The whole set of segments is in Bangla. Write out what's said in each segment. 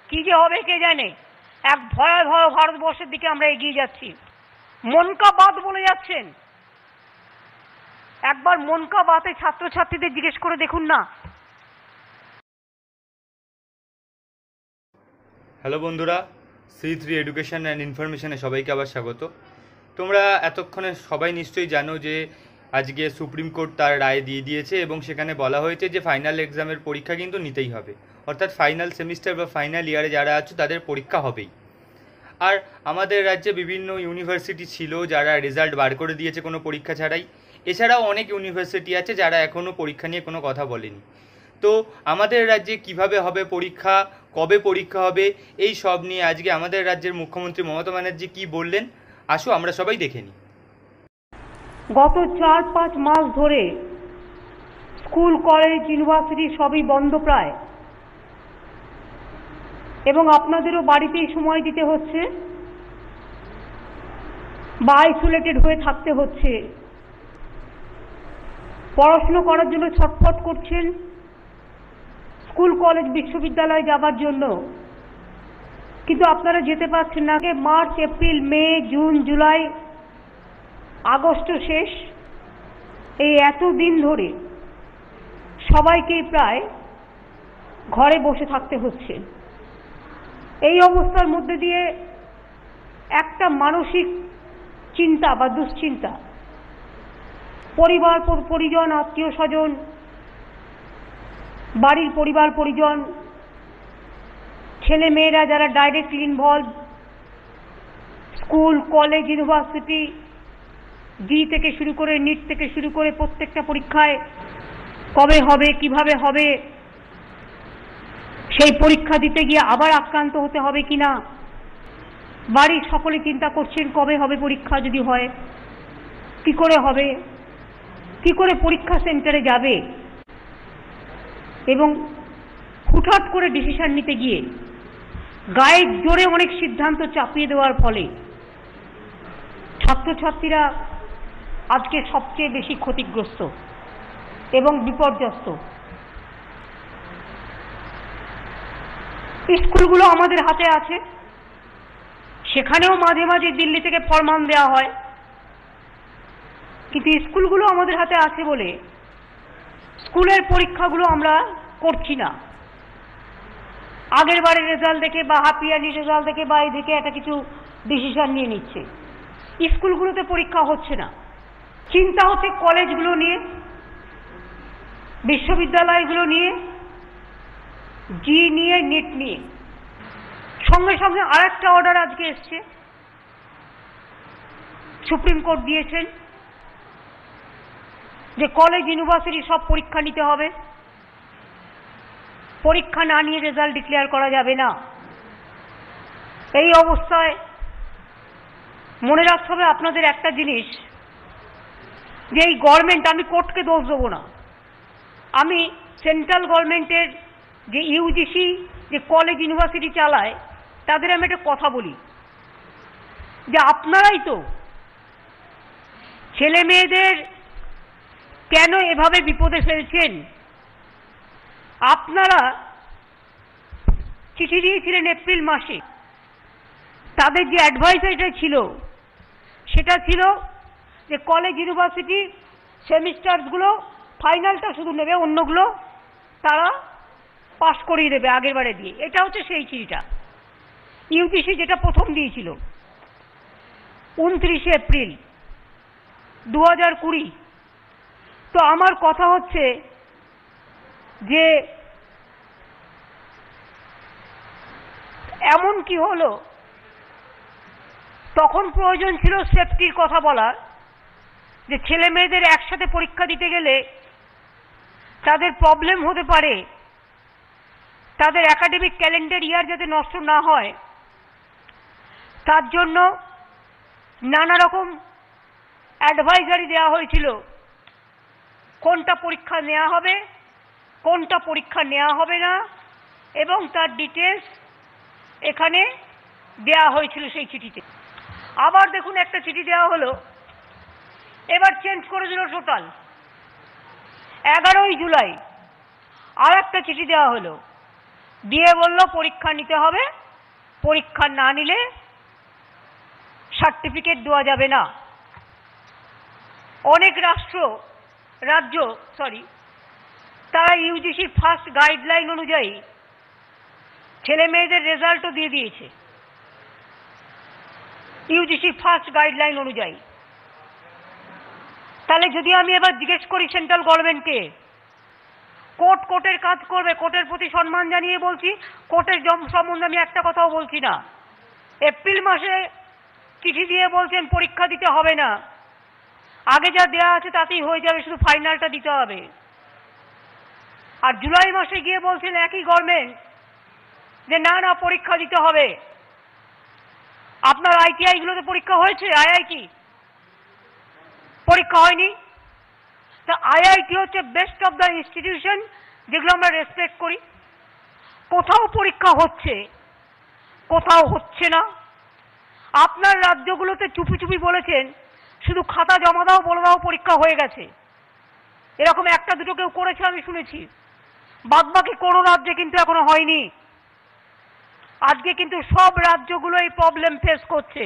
কি যে হবে কে জানে। এক ভয়াবহ ভারতবর্ষের দিকে আমরা এগিয়ে যাচ্ছি। মন কা বাত বলে যাচ্ছেন, একবার মন কা বাতে ছাত্রছাত্রীদের জিজ্ঞেস করে দেখুন না। হ্যালো বন্ধুরা, C3 এডুকেশন অ্যান্ড ইনফরমেশনে সবাইকে আবার স্বাগত। তোমরা এতক্ষণে সবাই নিশ্চয়ই জানো যে আজকে সুপ্রিম কোর্ট তার রায় দিয়ে দিয়েছে এবং সেখানে বলা হয়েছে যে ফাইনাল এক্সামের পরীক্ষা কিন্তু নিতেই হবে, অর্থাৎ ফাইনাল সেমিস্টার বা ফাইনাল ইয়ারে যারা আছে তাদের পরীক্ষা হবেই। আর আমাদের রাজ্যে বিভিন্ন ইউনিভার্সিটি ছিল যারা রেজাল্ট বার করে দিয়েছে কোনো পরীক্ষা ছাড়াই। এছাড়াও অনেক ইউনিভার্সিটি আছে যারা এখনও পরীক্ষা নিয়ে কোনো কথা বলেনি। তো আমাদের রাজ্যে কিভাবে হবে পরীক্ষা, কবে পরীক্ষা হবে, এই সব নিয়ে আজকে আমাদের রাজ্যের মুখ্যমন্ত্রী মমতা ব্যানার্জি কী বললেন, আসো আমরা সবাই দেখে নিই। গত 4-5 মাস ধরে স্কুল, কলেজ, ইউনিভার্সিটি সবই বন্ধ প্রায়, এবং আপনাদেরও বাড়িতেই সময় দিতে হচ্ছে বা আইসোলেটেড হয়ে থাকতে হচ্ছে। পড়াশুনো করার জন্য ছটফট করছেন, স্কুল, কলেজ, বিশ্ববিদ্যালয়ে যাবার জন্য, কিন্তু আপনারা যেতে পারছেন না। March, April, May, June, July, August শেষ, এই এতদিন ধরে সবাইকেই প্রায় ঘরে বসে থাকতে হচ্ছে। এই অবস্থার মধ্যে দিয়ে একটা মানসিক চিন্তা বা দুশ্চিন্তা, পরিবার পরিজন, আত্মীয় স্বজন, বাড়ির পরিবার পরিজন, ছেলে মেয়েরা যারা directly involve, school, college, university, জি থেকে শুরু করে নিট থেকে শুরু করে প্রত্যেকটা পরীক্ষায় কবে হবে, কিভাবে হবে, সেই পরীক্ষা দিতে গিয়ে আবার আক্রান্ত হতে হবে কিনা, বাড়ির সকলে চিন্তা করছেন কবে হবে পরীক্ষা, যদি হয় কি করে হবে, কি করে পরীক্ষা সেন্টারে যাবে, এবং হুটহাট করে ডিসিশন নিতে গিয়ে গায়ের জোরে অনেক সিদ্ধান্ত চাপিয়ে দেওয়ার ফলে ছাত্রছাত্রীরা আজকে সবচেয়ে বেশি ক্ষতিগ্রস্ত এবং বিপর্যস্ত। স্কুলগুলো আমাদের হাতে আছে, সেখানেও মাঝে মাঝে দিল্লি থেকে ফরমান দেওয়া হয়, কিন্তু স্কুলগুলো আমাদের হাতে আছে বলে স্কুলের পরীক্ষাগুলো আমরা করছি না। আগের বারের রেজাল্ট দেখে বা হাফ ইয়ারলি রেজাল্ট দেখে বা এই দেখে একটা কিছু ডিসিশন নিয়ে নিচ্ছে। স্কুলগুলোতে পরীক্ষা হচ্ছে না, চিন্তা হচ্ছে কলেজগুলো নিয়ে, বিশ্ববিদ্যালয়গুলো নিয়ে, জি নিয়ে, নিট নিয়ে। সঙ্গে সঙ্গে আরেকটা অর্ডার আজকে এসছে, সুপ্রিম কোর্ট দিয়েছেন যে কলেজ, ইউনিভার্সিটি সব পরীক্ষা নিতে হবে, পরীক্ষা না নিয়ে রেজাল্ট ডিক্লেয়ার করা যাবে না। এই অবস্থায় মনে রাখতে হবে আপনাদের একটা জিনিস, যে এই গভর্নমেন্ট, আমি কোর্টকে দোষ দেবো না, আমি সেন্ট্রাল গভর্নমেন্টের যে ইউজিসি যে কলেজ ইউনিভার্সিটি চালায় তাদের আমি একটা কথা বলি, যে আপনারাই তো ছেলে মেয়েদের কেন এভাবে বিপদে ফেলছেন। আপনারা চিঠি দিয়েছিলেন এপ্রিল মাসে, তাদের যে অ্যাডভাইসারিটা ছিল সেটা ছিল যে কলেজ, ইউনিভার্সিটি সেমিস্টারগুলো ফাইনালটা শুধু নেবে, অন্যগুলো তারা পাস করিয়ে দেবে আগের বারে দিয়ে। এটা হচ্ছে সেই চিঠিটা ইউজিসি যেটা প্রথম দিয়েছিল 29 এপ্রিল 2020। তো আমার কথা হচ্ছে যে এমন কি হলো, তখন প্রয়োজন ছিল সেফটির কথা বলার, যে ছেলে মেয়েদের একসাথে পরীক্ষা দিতে গেলে তাদের প্রবলেম হতে পারে, তাদের একাডেমিক ক্যালেন্ডার ইয়ার যাতে নষ্ট না হয় তার জন্য নানা রকম অ্যাডভাইজারি দেওয়া হয়েছিল, কোনটা পরীক্ষা নেওয়া হবে, কোনটা পরীক্ষা নেওয়া হবে না, এবং তার ডিটেলস এখানে দেওয়া হয়েছিল সেই চিঠিতে। আবার দেখুন একটা চিঠি দেওয়া হলো, এবার চেঞ্জ করে দিল টোটাল 11ই জুলাই। আর একটা চিঠি দেওয়া হলো দিয়ে বলল পরীক্ষা নিতে হবে, পরীক্ষা না নিলে সার্টিফিকেট দেওয়া যাবে না। অনেক রাজ্য তারা ইউজিসির ফার্স্ট গাইডলাইন অনুযায়ী ছেলে মেয়েদের রেজাল্টও দিয়ে দিয়েছে, ইউজিসি ফার্স্ট গাইডলাইন অনুযায়ী। তাহলে যদি আমি এবার জিজ্ঞেস করি সেন্ট্রাল গভর্নমেন্টকে, কোর্টের কাজ করবে, কোর্টের প্রতি সম্মান জানিয়ে বলছি, কোর্টের সম্বন্ধে আমি একটা কথাও বলছি না। এপ্রিল মাসে চিঠি দিয়ে বলছেন পরীক্ষা দিতে হবে না, আগে যা দেওয়া আছে তাতেই হয়ে যাবে, শুধু ফাইনালটা দিতে হবে। আর জুলাই মাসে গিয়ে বলছেন একই গভর্নমেন্ট যে না না পরীক্ষা দিতে হবে। আপনার আইটিআই গুলোতে পরীক্ষা হয়েছে? আইআইটি পরীক্ষা হয়নি। তা আইআইটি হচ্ছে বেস্ট অফ দ্য ইনস্টিটিউশন, যেগুলো আমরা রেসপেক্ট করি। কোথাও পরীক্ষা হচ্ছে, কোথাও হচ্ছে না। আপনার রাজ্যগুলোতে চুপি চুপি বলেছেন শুধু খাতা জমা দাও, বলে দাও পরীক্ষা হয়ে গেছে। এরকম একটা দুটো কেউ করেছে আমি শুনেছি, বাদবাকি কোনো রাজ্যে কিন্তু এখনো হয়নি। আজকে কিন্তু সব রাজ্যগুলো এই প্রবলেম ফেস করছে।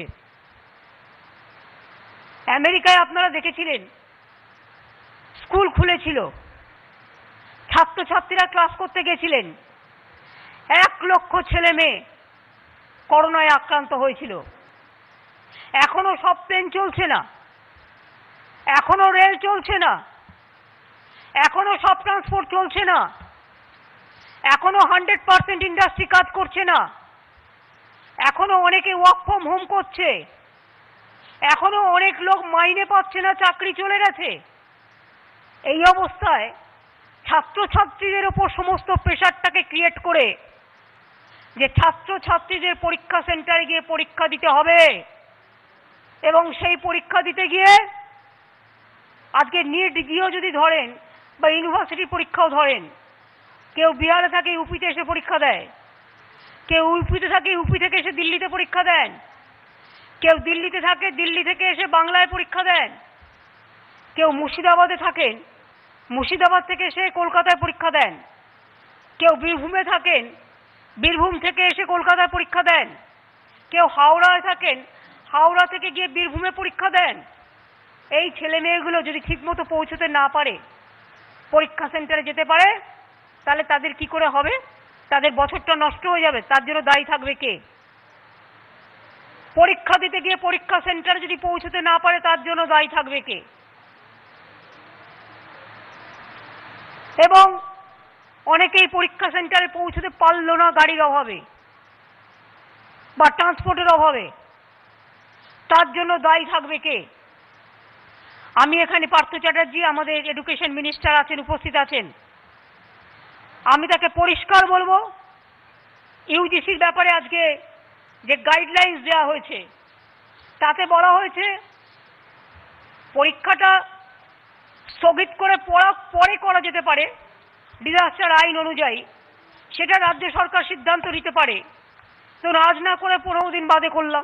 আমেরিকায় আপনারা দেখেছিলেন স্কুল খুলেছিল, ছাত্রছাত্রীরা ক্লাস করতে গেছিলেন, 1 লক্ষ ছেলে মেয়ে করোনায় আক্রান্ত হয়েছিল। এখনো সব প্লেন চলছে না, এখনো রেল চলছে না, এখনো সব ট্রান্সপোর্ট চলছে না, এখনো 100% ইন্ডাস্ট্রি কাজ করছে না, এখনো অনেকে ওয়ার্ক ফ্রম হোম করছে, এখনো অনেক লোক মাইনে পাচ্ছে না, চাকরি চলে গেছে। এই অবস্থায় ছাত্রছাত্রীদের ওপর সমস্ত প্রেশারটাকে ক্রিয়েট করে যে ছাত্রছাত্রীদের পরীক্ষা সেন্টারে গিয়ে পরীক্ষা দিতে হবে, এবং সেই পরীক্ষা দিতে গিয়ে আজকে নিট গিয়েও যদি ধরেন বা ইউনিভার্সিটি পরীক্ষাও ধরেন, কেউ বিহারে থাকে ইউপিতে এসে পরীক্ষা দেয়, কেউ ইউপিতে থাকে ইউপি থেকে এসে দিল্লিতে পরীক্ষা দেন, কেউ দিল্লিতে থাকে দিল্লি থেকে এসে বাংলায় পরীক্ষা দেন, কেউ মুর্শিদাবাদে থাকেন মুর্শিদাবাদ থেকে এসে কলকাতায় পরীক্ষা দেন, কেউ বীরভূমে থাকেন বীরভূম থেকে এসে কলকাতায় পরীক্ষা দেন, কেউ হাওড়ায় থাকেন হাওড়া থেকে গিয়ে বীরভূমে পরীক্ষা দেন। এই ছেলে মেয়েগুলো যদি ঠিকমতো পৌঁছতে না পারে, পরীক্ষা সেন্টারে যেতে পারে, তাহলে তাদের কি করে হবে? তাদের বছরটা নষ্ট হয়ে যাবে। তার জন্য দায়ী থাকবে কে? পরীক্ষা দিতে গিয়ে পরীক্ষা সেন্টারে যদি পৌঁছতে না পারে, তার জন্য দায়ী থাকবে কে? এবং অনেকেই পরীক্ষা সেন্টারে পৌঁছতে পারলো না গাড়ির অভাবে বা ট্রান্সপোর্টের অভাবে, তার জন্য দায়ী থাকবে কে? আমি এখানে পার্থ চ্যাটার্জি আমাদের এডুকেশন মিনিস্টার আছেন, উপস্থিত আছেন, আমি তাকে পরিষ্কার বলবো, ইউজিসির ব্যাপারে আজকে যে গাইডলাইন্স দেওয়া হয়েছে তাতে বলা হয়েছে পরীক্ষাটা স্থগিত করে পরে করা যেতে পারে ডিজাস্টার আইন অনুযায়ী, সেটা রাজ্য সরকার সিদ্ধান্ত নিতে পারে। তো আজ না করে 15 দিন বাদে করলাম,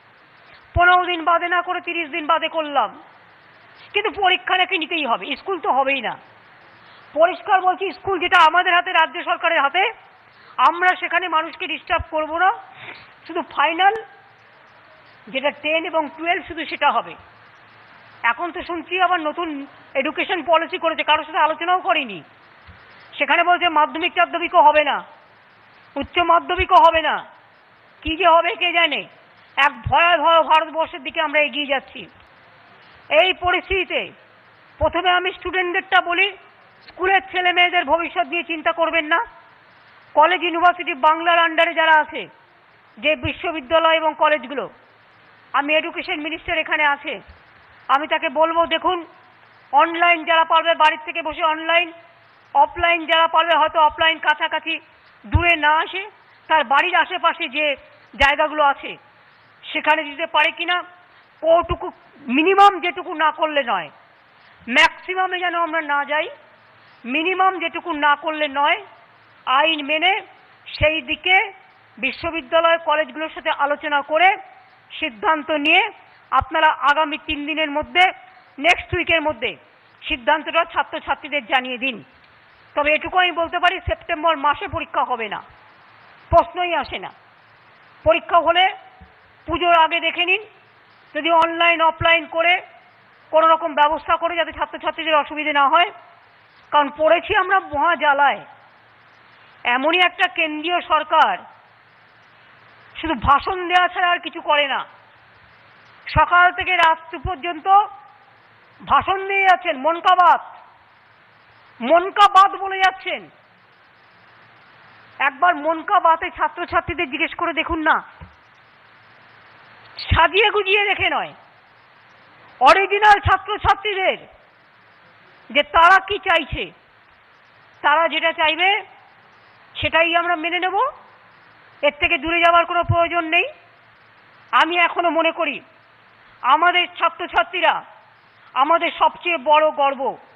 15 দিন বাদে না করে 30 দিন বাদে করলাম, কিন্তু পরীক্ষা নাকি নিতেই হবে, স্কুল তো হবেই না। পরিষ্কার বলছি, স্কুল যেটা আমাদের হাতে, রাজ্য সরকারের হাতে, আমরা সেখানে মানুষকে ডিস্টার্ব করব না, শুধু ফাইনাল যেটা 10 এবং 12 শুধু সেটা হবে। এখন তো শুনছি আবার নতুন এডুকেশন পলিসি করেছে, কারোর সাথে আলোচনাও করেনি। সেখানে বলছে মাধ্যমিক টাধ্যমিকও হবে না, উচ্চ মাধ্যমিকও হবে না, কি যে হবে কে জানে। এক ভয়াবহ ভারতবর্ষের দিকে আমরা এগিয়ে যাচ্ছি। এই পরিস্থিতিতে প্রথমে আমি স্টুডেন্টদেরটা বলি, স্কুলের ছেলে মেয়েদের ভবিষ্যৎ নিয়ে চিন্তা করবেন না। কলেজ ইউনিভার্সিটি বাংলার আন্ডারে যারা আছে, যে বিশ্ববিদ্যালয় এবং কলেজগুলো, আমি এডুকেশন মিনিস্টার এখানে আছে, আমি তাকে বলবো, দেখুন অনলাইন যারা পারবে বাড়ির থেকে বসে অনলাইন, অফলাইন যারা পারবে হয়তো অফলাইন কাছাকাছি দূরে না আসে, তার বাড়ির আশেপাশে যে জায়গাগুলো আছে সেখানে দিতে পারে কিনা, ওটুকু মিনিমাম যেটুকু না করলে নয়, ম্যাক্সিমামে যেন আমরা না যাই, মিনিমাম যেটুকু না করলে নয়, আইন মেনে সেই দিকে বিশ্ববিদ্যালয় কলেজগুলোর সাথে আলোচনা করে সিদ্ধান্ত নিয়ে আপনারা আগামী 3 দিনের মধ্যে, নেক্সট উইকের মধ্যে সিদ্ধান্তটা ছাত্রছাত্রীদের জানিয়ে দিন। তবে এটুকু আমি বলতে পারি, সেপ্টেম্বর মাসে পরীক্ষা হবে না, প্রশ্নই আসে না। পরীক্ষা হলে পুজোর আগে দেখে নিন, যদি অনলাইন অফলাইন করে কোনো রকম ব্যবস্থা করে যাতে ছাত্রছাত্রীদের অসুবিধে না হয়। কারণ পড়েছি আমরা মহা জ্বালায়। এমনই একটা কেন্দ্রীয় সরকার শুধু ভাষণ দেওয়া ছাড়া আর কিছু করে না। সকাল থেকে রাত্রি পর্যন্ত ভাষণ দিয়ে যাচ্ছেন, মন কা বাত বলে যাচ্ছেন। একবার মন কা বাতে ছাত্রছাত্রীদের জিজ্ঞেস করে দেখুন না, সাজিয়ে গুজিয়ে রেখে নয়, অরিজিনাল ছাত্রছাত্রীদের যে তারা কি চাইছে, তারা যেটা চাইবে সেটাই আমরা মেনে নেব, এর থেকে দূরে যাওয়ার কোনো প্রয়োজন নেই। আমি এখনো মনে করি আমাদের ছাত্রছাত্রীরা আমাদের সবচেয়ে বড় গর্ব।